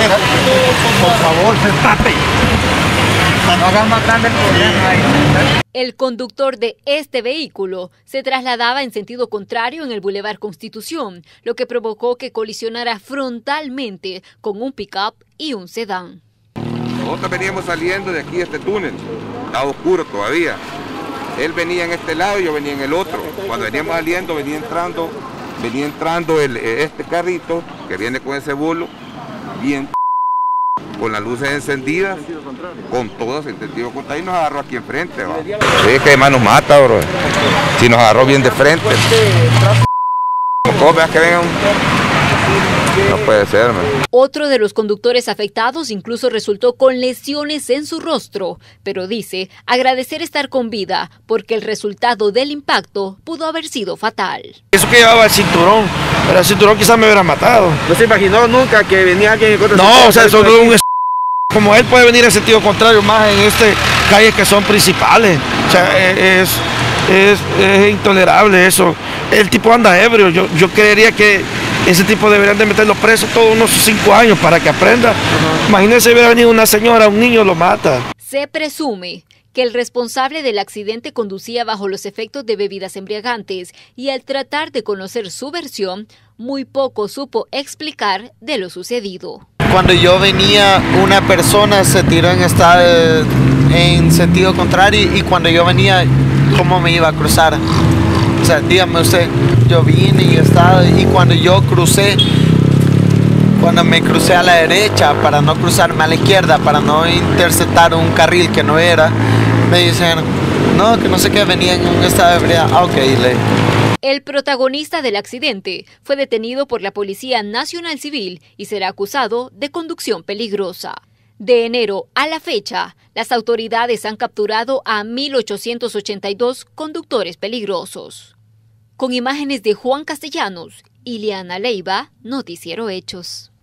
Por favor, sentate. No hagas más grande el problema ahí. El conductor de este vehículo se trasladaba en sentido contrario en el Boulevard Constitución, lo que provocó que colisionara frontalmente con un pick-up y un sedán. Nosotros veníamos saliendo de aquí de este túnel, estaba oscuro todavía. Él venía en este lado y yo venía en el otro. Cuando veníamos saliendo, venía entrando este carrito que viene con ese bolo, bien con las luces encendidas, con todas en sentido contrario, y nos agarró aquí enfrente. ¿Va? Sí, que además nos mata, bro. Si nos agarró bien de frente. ¿Cómo veas que venga un... No puede ser, man. Otro de los conductores afectados incluso resultó con lesiones en su rostro, pero dice agradecer estar con vida porque el resultado del impacto pudo haber sido fatal. Eso que llevaba el cinturón, pero el cinturón quizás me hubiera matado. ¿No se imaginó nunca que venía alguien en contra? No, o sea, eso no es un... Como él puede venir en sentido contrario, más en calles que son principales. O sea, es intolerable eso. El tipo anda ebrio. Yo creería que ese tipo deberían de meterlo preso todos unos 5 años para que aprenda. Imagínense, hubiera venido una señora, un niño, lo mata. Se presume que el responsable del accidente conducía bajo los efectos de bebidas embriagantes y al tratar de conocer su versión, muy poco supo explicar de lo sucedido. Cuando yo venía, una persona se tiró en sentido contrario y cuando yo venía, ¿cómo me iba a cruzar? O sea, dígame usted, yo vine y estaba, y cuando yo crucé, cuando me crucé a la derecha para no cruzarme a la izquierda, para no interceptar un carril que no era, me dicen, no, que no sé qué, venía en un estado de ebriedad. Ah, ok, El protagonista del accidente fue detenido por la Policía Nacional Civil y será acusado de conducción peligrosa. De enero a la fecha, las autoridades han capturado a 1.882 conductores peligrosos. Con imágenes de Juan Castellanos, Ileana Leiva, Noticiero Hechos.